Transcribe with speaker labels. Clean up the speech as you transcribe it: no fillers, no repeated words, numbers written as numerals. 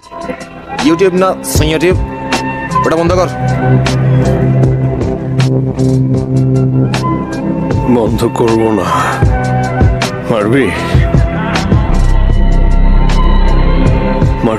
Speaker 1: YouTube না YouTube, ওটা বন্ধ কর।
Speaker 2: বন্ধ করবো না, মারবি?